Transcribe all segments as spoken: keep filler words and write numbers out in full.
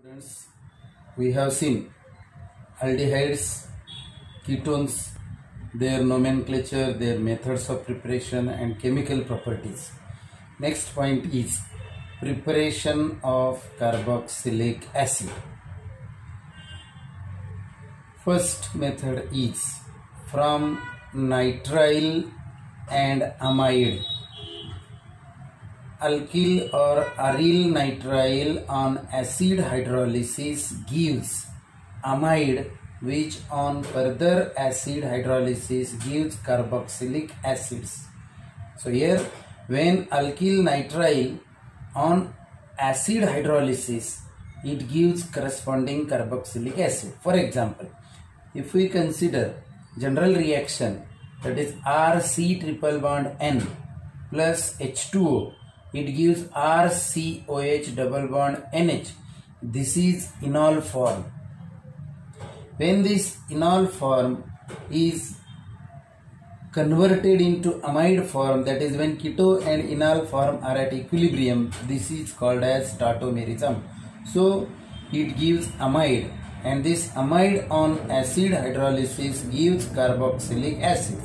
Students, we have seen aldehydes, ketones, their nomenclature, their methods of preparation and chemical properties. Next point is preparation of carboxylic acid. First method is from nitrile and amide. Alkyl or aryl nitrile on acid hydrolysis gives amide, which on further acid hydrolysis gives carboxylic acids. So here when alkyl nitrile on acid hydrolysis, it gives corresponding carboxylic acid. For example, if we consider general reaction, that is R C triple bond N plus H two O, it gives R C O H double bond N H. This is enol form. When this enol form is converted into amide form, that is when keto and enol form are at equilibrium, this is called as tautomerism. So it gives amide, and this amide on acid hydrolysis gives carboxylic acid.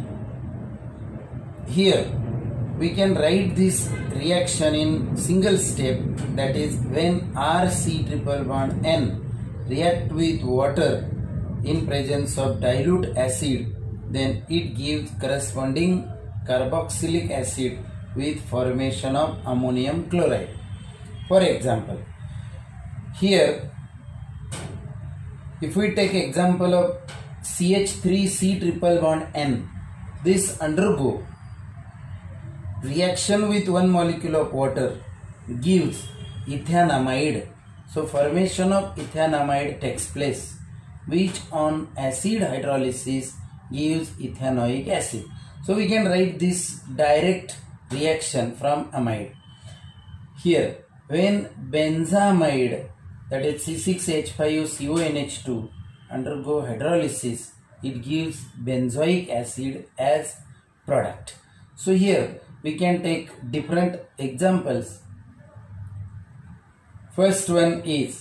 Here we can write this reaction in single step, that is when R C triple bond N react with water in presence of dilute acid, then it gives corresponding carboxylic acid with formation of ammonium chloride. For example, here if we take example of C H three C triple bond N, this undergo reaction with one molecule of water gives ethanamide. So formation of ethanamide takes place, which on acid hydrolysis gives ethanoic acid. So we can write this direct reaction from amide. Here when benzamide, that is C six H five C O N H two, undergo hydrolysis, it gives benzoic acid as product. So here we can take different examples. First one is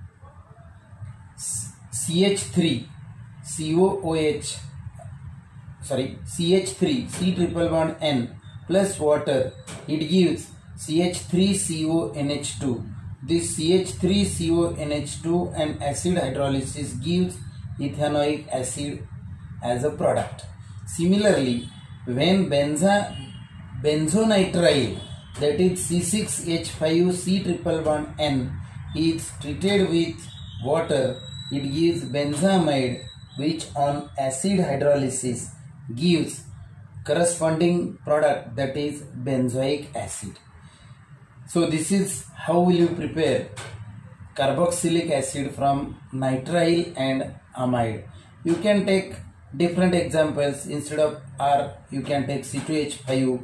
C H three C O O H, sorry C H three C triple bond N plus water, it gives C H three C O N H two. This C H three C O N H two and acid hydrolysis gives ethanoic acid as a product. Similarly, when benza benzonitrile, that is C six H five C triple bond N, is treated with water, it gives benzamide, which on acid hydrolysis gives corresponding product, that is benzoic acid. So this is how will you prepare carboxylic acid from nitrile and amide. You can take different examples. Instead of R, you can take C two H five.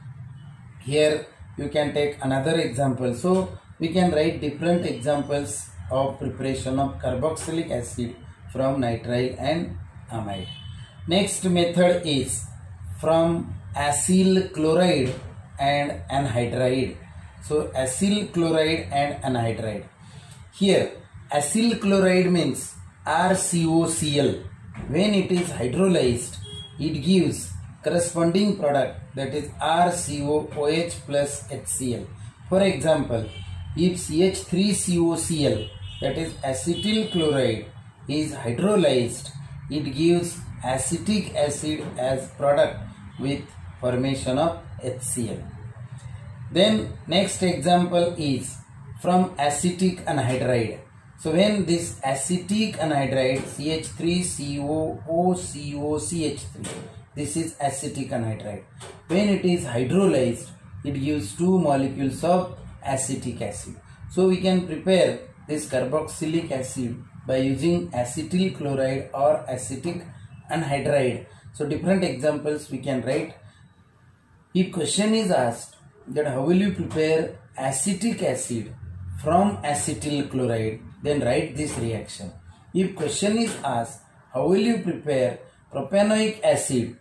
Here you can take another example. So we can write different examples of preparation of carboxylic acid from nitrile and amide. Next method is from acyl chloride and anhydride. So acyl chloride and anhydride. Here acyl chloride means R C O C L. When it is hydrolyzed, it gives corresponding product, that is R C O O H plus H C L. For example, if C H three C O C L, that is acetyl chloride, is hydrolyzed, it gives acetic acid as product with formation of H C L. Then next example is from acetic anhydride. So when this acetic anhydride C H three C O O C O C H three, this is acetic anhydride. When it is hydrolyzed, it gives two molecules of acetic acid. So we can prepare this carboxylic acid by using acetyl chloride or acetic anhydride. So different examples we can write. If question is asked that how will you prepare acetic acid from acetyl chloride, then write this reaction. If question is asked how will you prepare propanoic acid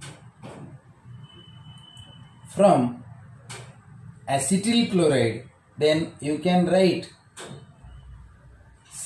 from acetyl chloride, then you can write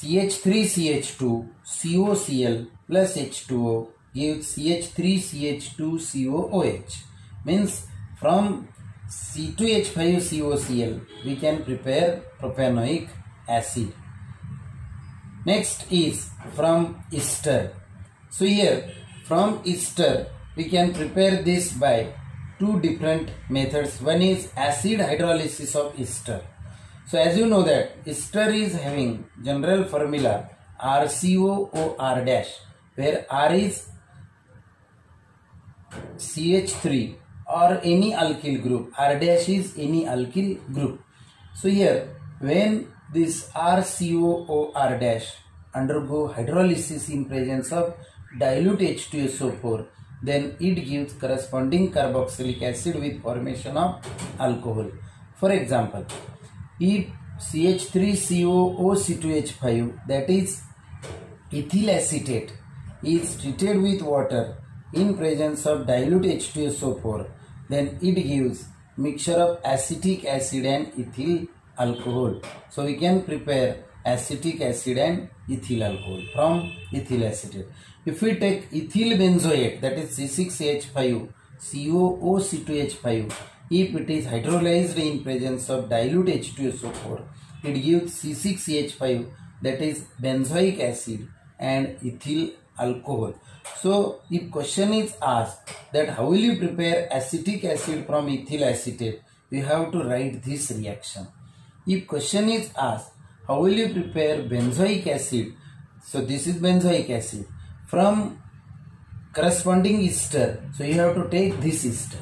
C H three C H two C O C l plus H two O gives C H three C H two C O O H. Means from C two H five C O C l we can prepare propanoic acid. Next is from ester. So here from ester we can prepare this by two different methods. One is acid hydrolysis of ester. So as you know that ester is having general formula R C O O R dash, where R is C H three or any alkyl group, R dash is any alkyl group. So here when this R C O O R dash undergo hydrolysis in presence of dilute H two S O four, then it gives corresponding carboxylic acid with formation of alcohol. For example, if C H three C O O C two H five, that is ethyl acetate, is treated with water in presence of dilute H two S O four, then it gives mixture of acetic acid and ethyl alcohol. So we can prepare acetic acid and ethyl alcohol from ethyl acetate. If we take ethyl benzoate, that is C six C H five C O O C two H five, if it is hydrolyzed in presence of dilute H two S O four, it gives C six C H five, that is benzoic acid and ethyl alcohol. So if question is asked that how will you prepare acetic acid from ethyl acetate, you have to write this reaction. If question is asked how will you prepare benzoic acid, so this is benzoic acid from corresponding ester, so you have to take this ester.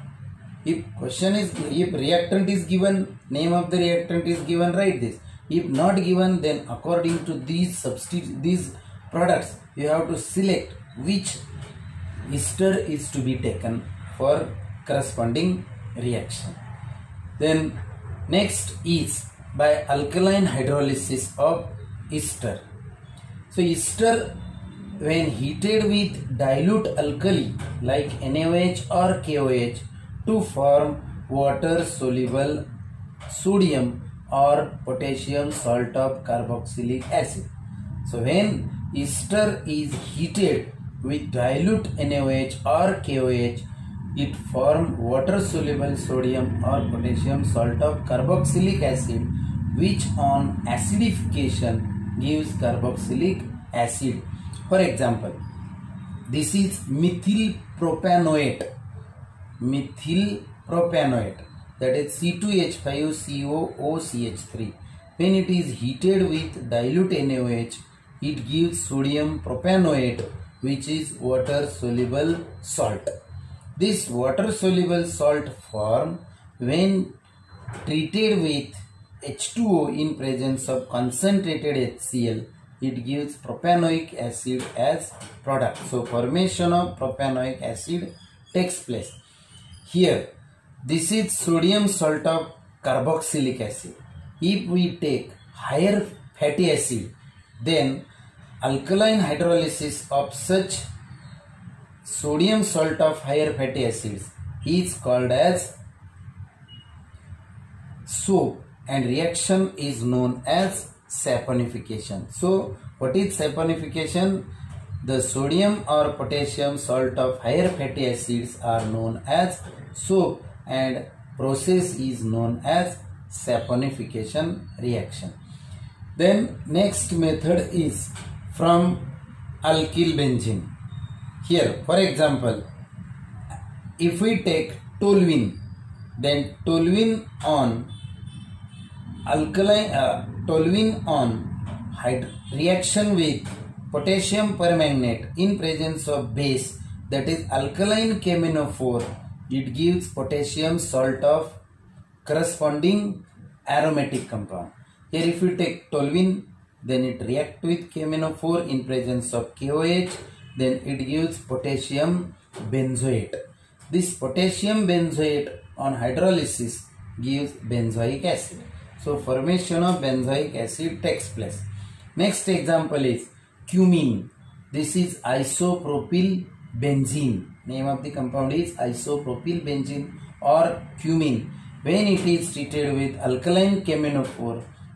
If question is, if reactant is given, name of the reactant is given, write this. If not given, then according to these substitute these products, you have to select which ester is to be taken for corresponding reaction. Then next is by alkaline hydrolysis of ester. So ester when heated with dilute alkali like NaOH or KOH to form water soluble sodium or potassium salt of carboxylic acid. So when ester is heated with dilute NaOH or KOH, it forms water soluble sodium or potassium salt of carboxylic acid, which on acidification gives carboxylic acid. For example, this is methyl propanoate, methyl propanoate, that is C two H five C O O C H three. When it is heated with dilute NaOH, it gives sodium propanoate, which is water soluble salt. This water soluble salt form when treated with H two O in presence of concentrated H C l, it gives propanoic acid as product. So formation of propanoic acid takes place. Here this is sodium salt of carboxylic acid. If we take higher fatty acid, then alkaline hydrolysis of such sodium salt of higher fatty acids is called as soap, and reaction is known as saponification. So what is saponification? The sodium or potassium salt of higher fatty acids are known as soap, and process is known as saponification reaction. Then next method is from alkyl benzene. Here for example, if we take toluene, then toluene on alkaline uh, toluene on reaction with potassium permanganate in presence of base, that is alkaline K M N O four, it gives potassium salt of corresponding aromatic compound. Here if we take toluene, then it reacts with K M N O four in presence of K O H, then it gives potassium benzoate. This potassium benzoate on hydrolysis gives benzoic acid. So formation of benzoic acid takes place. Next example is cumene. This is isopropyl benzene. Name of the compound is isopropyl benzene or cumene. When it is treated with alkaline K M N O four,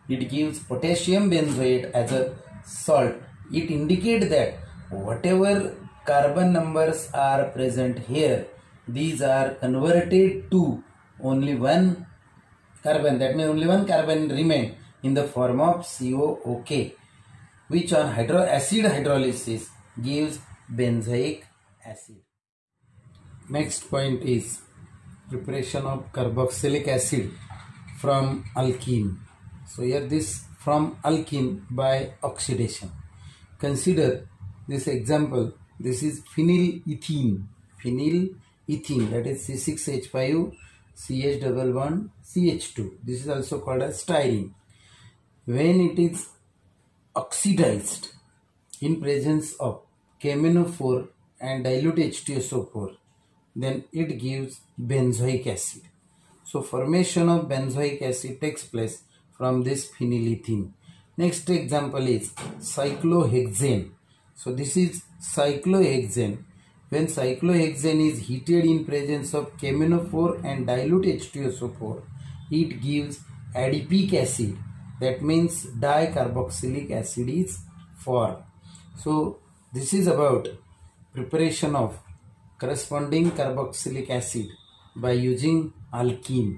it gives potassium benzoate as a salt. It indicates that whatever carbon numbers are present here, these are converted to only one carbon. That means only one carbon remain in the form of C O O K, which on hydro acid hydrolysis gives benzoic acid. Next point is preparation of carboxylic acid from alkene. So here this from alkene by oxidation. Consider this example. This is phenylethene. Phenylethene, that is C six H five C H double bond C H two. This is also called as styrene. When it is oxidized in presence of K M N O four and dilute H two S O four, then it gives benzoic acid. So formation of benzoic acid takes place from this phenylethene. Next example is cyclohexane. So this is cyclohexane. When cyclohexane is heated in presence of K M N O four and dilute H two S O four, it gives adipic acid. That means dicarboxylic acid is formed. So this is about preparation of corresponding carboxylic acid by using alkene.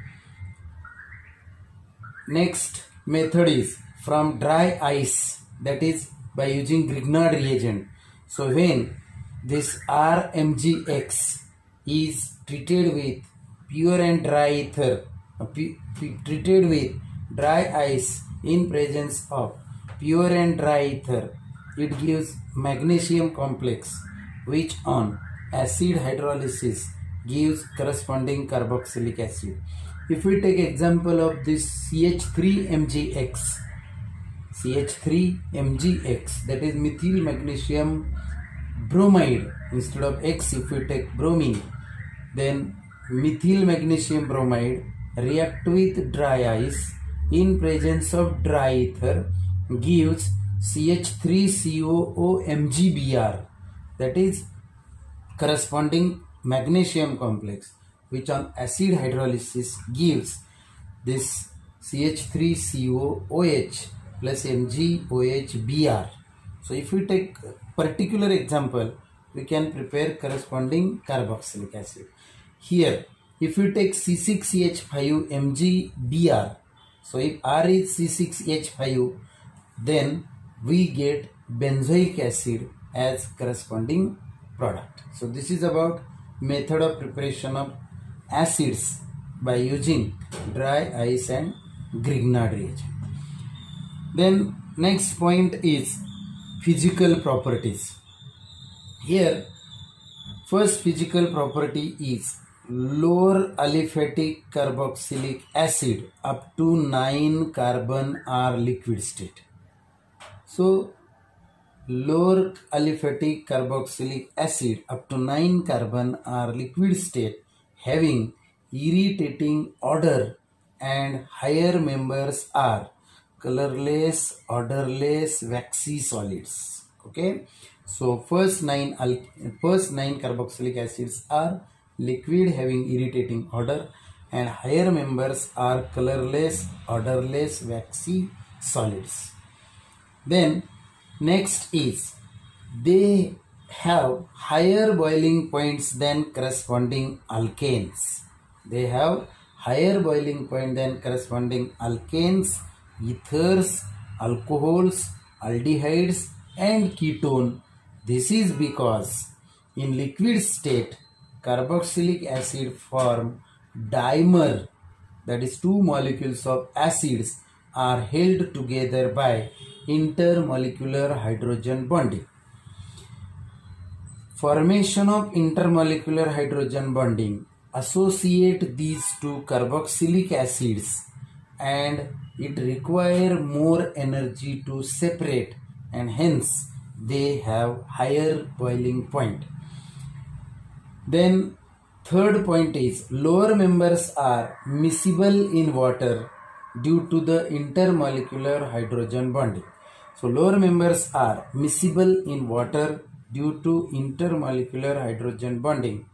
Next method is from dry ice, that is by using Grignard reagent. So when this R M G X is treated with pure and dry ether, uh, treated with dry ice in presence of pure and dry ether, it gives magnesium complex, which on acid hydrolysis gives corresponding carboxylic acid. If we take example of this C H three M G X, C H three M G X, that is methyl magnesium bromide. Instead of X, if we take bromine, then methyl magnesium bromide react with dry ice in presence of dry ether gives C H three C O O M G B R, that is corresponding magnesium complex, which on acid hydrolysis gives this C H three C O O H plus M G O H B R. So if we take particular example, we can prepare corresponding carboxylic acid. Here, if we take C six H five M G B R, so if R is C six H five, then we get benzoic acid as corresponding product. So this is about method of preparation of acids by using dry ice and Grignard reagent. Then next point is physical properties. Here first physical property is lower aliphatic carboxylic acid up to nine carbon are liquid state. So lower aliphatic carboxylic acid up to nine carbon are liquid state having irritating odor, and higher members are colorless, odorless, waxy solids. Okay, so first nine first nine carboxylic acids are liquid having irritating odor, and higher members are colorless, odorless, waxy solids. Then next is they have higher boiling points than corresponding alkanes. They have higher boiling point than corresponding alkanes, ethers, alcohols, aldehydes and ketone. This is because in liquid state carboxylic acid form dimer, that is two molecules of acids are held together by intermolecular hydrogen bonding. Formation of intermolecular hydrogen bonding associate these two carboxylic acids, and it require more energy to separate, and hence they have higher boiling point. Then third point is lower members are miscible in water due to the intermolecular hydrogen bonding. So lower members are miscible in water due to intermolecular hydrogen bonding.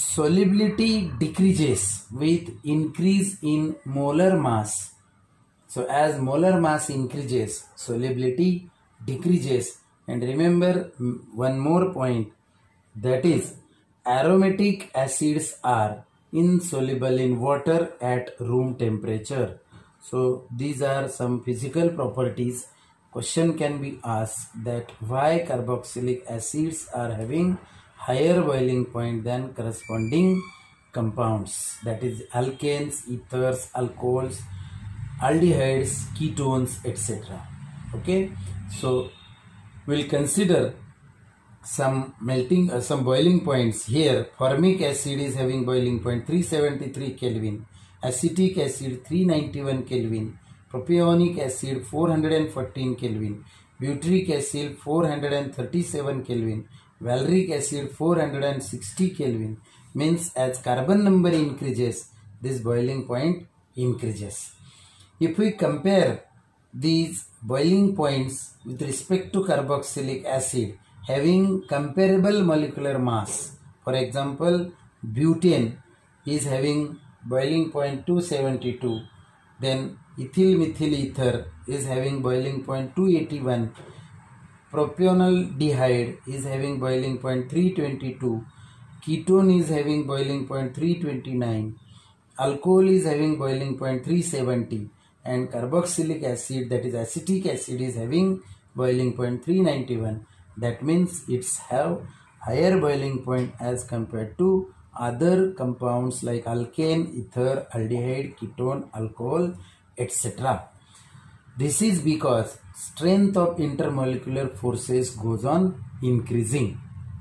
Solubility decreases with increase in molar mass. So as molar mass increases, solubility decreases. And remember one more point, that is aromatic acids are insoluble in water at room temperature. So these are some physical properties. Question can be asked that why carboxylic acids are having higher boiling point than corresponding compounds, that is alkanes, ethers, alcohols, aldehydes, ketones, et cetera. Okay, so we'll consider some melting, uh, some boiling points here. Formic acid is having boiling point three seventy-three Kelvin, acetic acid three ninety-one Kelvin, propionic acid four hundred fourteen Kelvin, butyric acid four hundred thirty-seven Kelvin, valeric acid four hundred sixty Kelvin. Means as carbon number increases, this boiling point increases. If we compare these boiling points with respect to carboxylic acid having comparable molecular mass, for example, butane is having boiling point two seventy-two, then ethyl methyl ether is having boiling point two eighty-one, propionaldehyde is having boiling point three twenty-two, ketone is having boiling point three twenty-nine, alcohol is having boiling point three seventy, and carboxylic acid, that is acetic acid, is having boiling point three ninety-one. That means it's have higher boiling point as compared to other compounds like alkane, ether, aldehyde, ketone, alcohol, et cetera. This is because strength of intermolecular forces goes on increasing.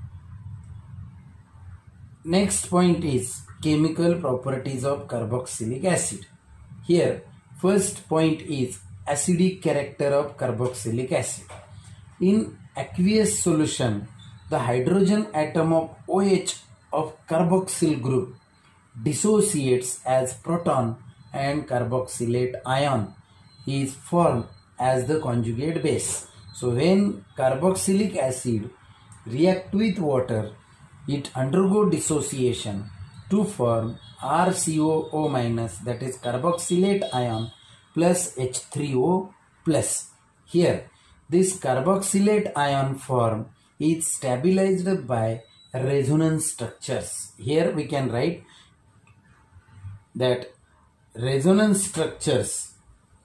Next point is chemical properties of carboxylic acid. Here, first point is acidic character of carboxylic acid. In aqueous solution, the hydrogen atom of OH of carboxyl group dissociates as proton and carboxylate ion is formed as the conjugate base. So when carboxylic acid react with water, it undergo dissociation to form R C O O minus, that is carboxylate ion, plus H three O plus. Here this carboxylate ion form is stabilized by resonance structures. Here we can write that resonance structures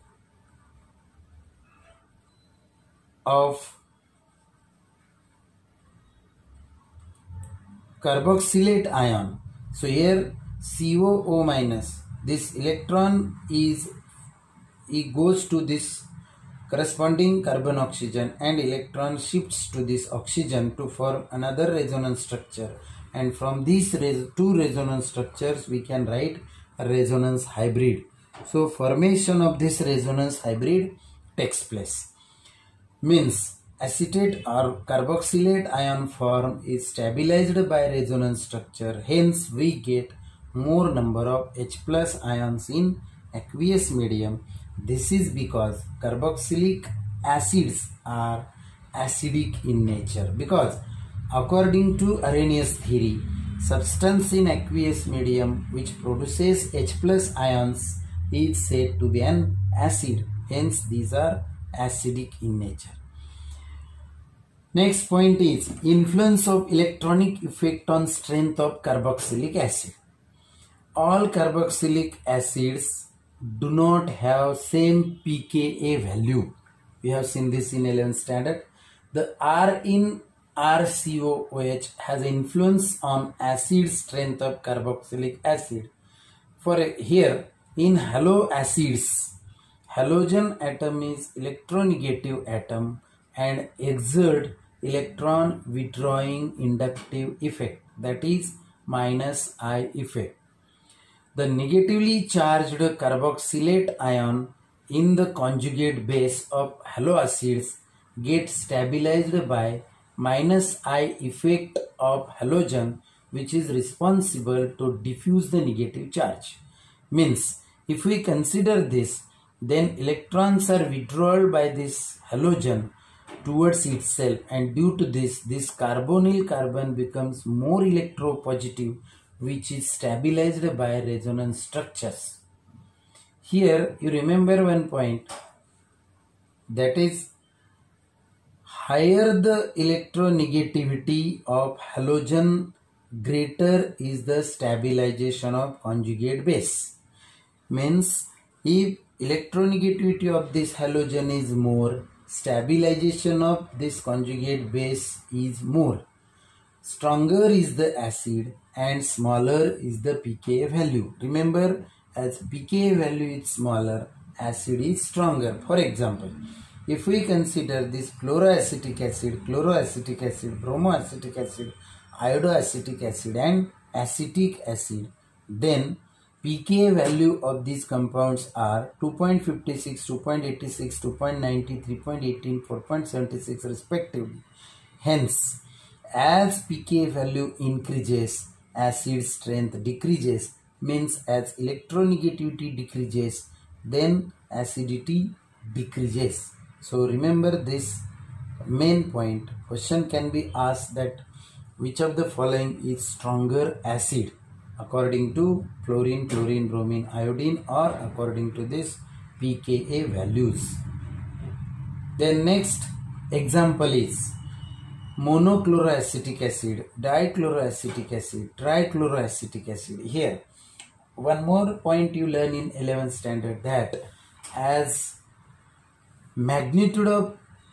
of carboxylate ion. So here C O O minus, this electron is, it goes to this corresponding carbon oxygen and electron shifts to this oxygen to form another resonance structure, and from these res two resonance structures we can write a resonance hybrid. So formation of this resonance hybrid takes place. Means acetate or carboxylate ion form is stabilized by resonance structure, hence we get more number of H plus ions in aqueous medium. This is because carboxylic acids are acidic in nature, because according to Arrhenius theory, substance in aqueous medium which produces H plus ions is said to be an acid, hence these are acidic in nature. Next point is influence of electronic effect on strength of carboxylic acid. All carboxylic acids do not have same pKa value. We have seen this in eleventh standard. The R in R C O O H has influence on acid strength of carboxylic acid. For here in halo acids, halogen atom is electronegative atom and exert electron withdrawing inductive effect, that is minus I effect. The negatively charged carboxylate ion in the conjugate base of halo acids gets stabilized by minus I effect of halogen, which is responsible to diffuse the negative charge. Means if we consider this, then electrons are withdrawn by this halogen towards itself, and due to this, this carbonyl carbon becomes more electropositive, which is stabilized by resonance structures. Here you remember one point, that is, higher the electronegativity of halogen, greater is the stabilization of conjugate base. Means if electronegativity of this halogen is more, stabilization of this conjugate base is more. Stronger is the acid and smaller is the pKa value. Remember, as pKa value is smaller, acid is stronger. For example, if we consider this chloroacetic acid, chloroacetic acid, bromoacetic acid, iodoacetic acid and acetic acid, then pKa value of these compounds are two point five six, two point eight six, two point nine zero, three point one eight, four point seven six respectively. Hence, as pKa value increases, acid strength decreases. Means as electronegativity decreases, then acidity decreases. So remember this main point. Question can be asked that which of the following is stronger acid according to fluorine, chlorine, bromine, iodine, or according to this pKa values. Then next example is monochloroacetic acid, dichloroacetic acid, trichloroacetic acid. Here one more point you learn in eleventh standard, that as magnitude of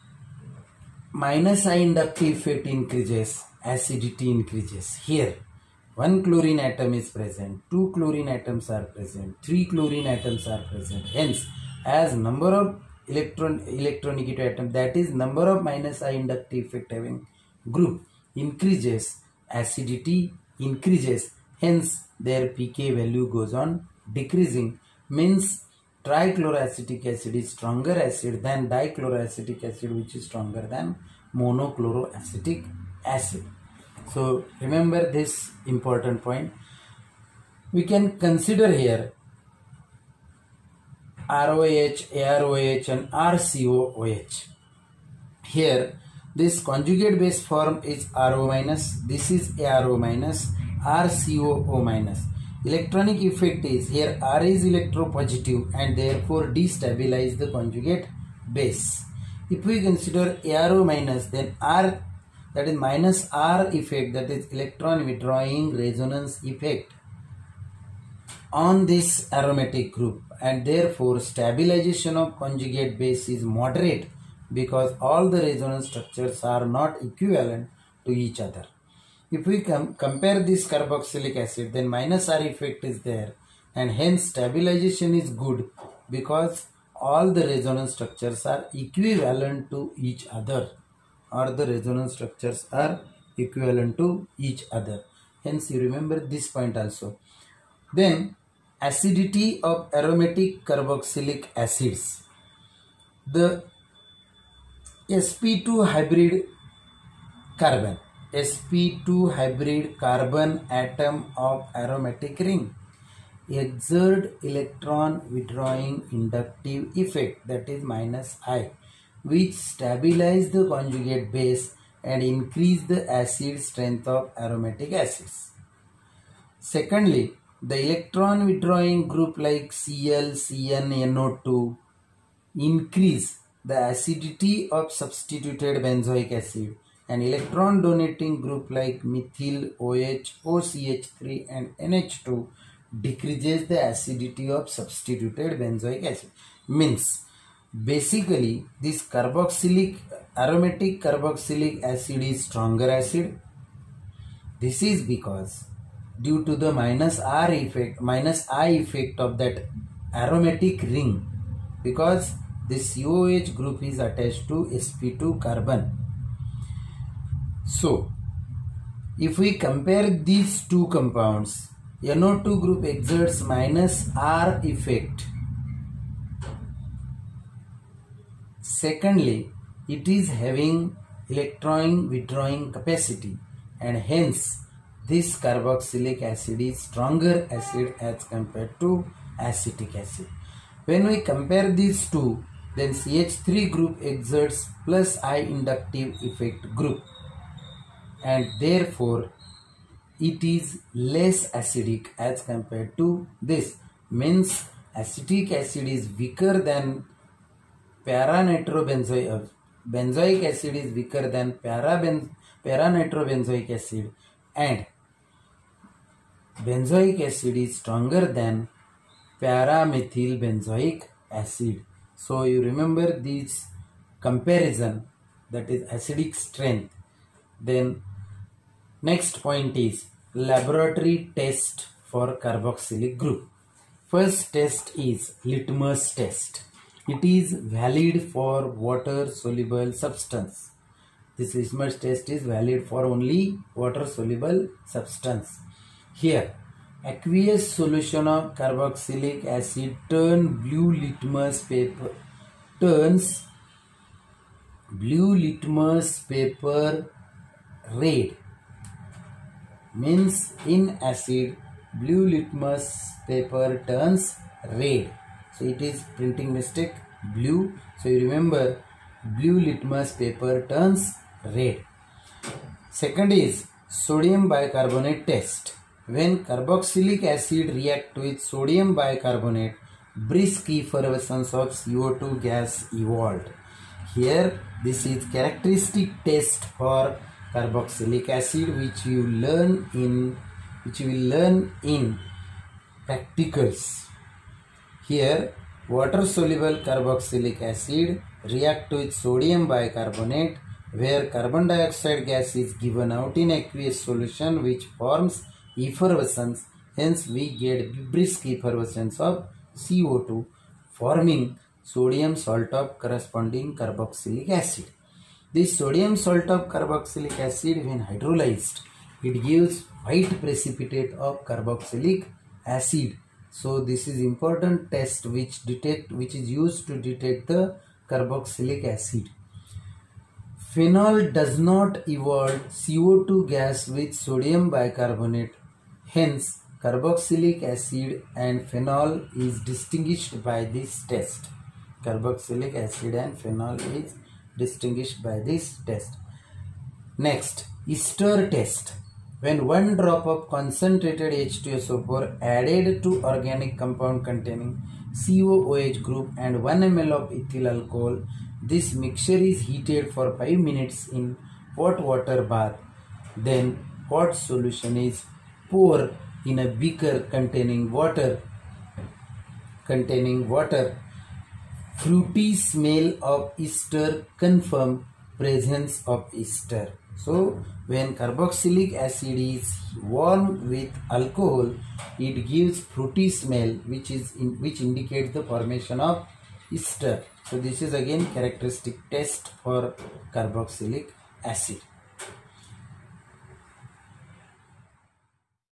minus I inductive effect increases, acidity increases. Here one chlorine atom is present, two chlorine atoms are present, three chlorine atoms are present. Hence, as number of electron electronegative atom, that is number of minus I inductive effect having group increases, acidity increases. Hence their pK value goes on decreasing. Means trichloroacetic acid is stronger acid than dichloroacetic acid, which is stronger than monochloroacetic acid. So remember this important point. We can consider here R O H, A R O H and R C O O H. Here this conjugate base form is R O minus, this is A R O minus, R C O O minus. Electronic effect is here R is electropositive and therefore destabilize the conjugate base. If we consider A R O minus, then R, that is minus R effect, that is electron withdrawing resonance effect on this aromatic group, and therefore stabilization of conjugate base is moderate because all the resonance structures are not equivalent to each other. If we com compare this carboxylic acid, then minus R effect is there and hence stabilization is good because all the resonance structures are equivalent to each other, or the resonance structures are equivalent to each other. Hence you remember this point also. Then acidity of aromatic carboxylic acids. The S P two hybrid carbon, S P two hybrid carbon atom of aromatic ring exert electron withdrawing inductive effect, that is minus I, which stabilize the conjugate base and increase the acid strength of aromatic acids. Secondly, the electron withdrawing group like Cl, C N, N O two increase the acidity of substituted benzoic acid, and electron donating group like methyl, OH, O C H three and N H two decreases the acidity of substituted benzoic acid. Means basically this carboxylic aromatic carboxylic acid is stronger acid. This is because due to the minus R effect, minus I effect of that aromatic ring, because this C O H group is attached to S P two carbon. So if we compare these two compounds, N O two group exerts minus R effect. Secondly, it is having electron withdrawing capacity, and hence this carboxylic acid is stronger acid as compared to acetic acid. When we compare these two, then C H three group exerts plus I inductive effect group, and therefore it is less acidic as compared to this. Means acetic acid is weaker than para-nitrobenzoic uh, benzoic acid is weaker than paraben para-nitrobenzoic acid, and benzoic acid is stronger than para-methyl benzoic acid. So you remember this comparison, that is acidic strength. Then next point is laboratory test for carboxylic group. First test is litmus test. It is valid for water soluble substance. This litmus test is valid for only water soluble substance. Here, aqueous solution of carboxylic acid turn blue litmus paper turns blue litmus paper red. Means in acid, blue litmus paper turns red. So it is printing mistake, blue. So you remember, blue litmus paper turns red. Second is sodium bicarbonate test. When carboxylic acid react with sodium bicarbonate, brisk effervescence of C O two gas evolved. Here, this is characteristic test for carboxylic acid, which you learn in which you will learn in practicals. Here, water soluble carboxylic acid react with sodium bicarbonate, where carbon dioxide gas is given out in aqueous solution, which forms effervescence. Hence we get brisk effervescence of C O two, forming sodium salt of corresponding carboxylic acid. This sodium salt of carboxylic acid, when hydrolyzed, it gives white precipitate of carboxylic acid. So this is important test which detect which is used to detect the carboxylic acid. Phenol does not evolve C O two gas with sodium bicarbonate. Hence, carboxylic acid and phenol is distinguished by this test. Carboxylic acid and phenol is distinguished by this test. Next, ester test. When one drop of concentrated H two S O four added to organic compound containing C O O H group and one milliliter of ethyl alcohol, this mixture is heated for five minutes in hot water bath. Then hot solution is poured in a beaker containing water. Containing water. Fruity smell of ester confirm presence of ester. So when carboxylic acid is warmed with alcohol, it gives fruity smell, which is in, which indicates the formation of ester. So this is again characteristic test for carboxylic acid.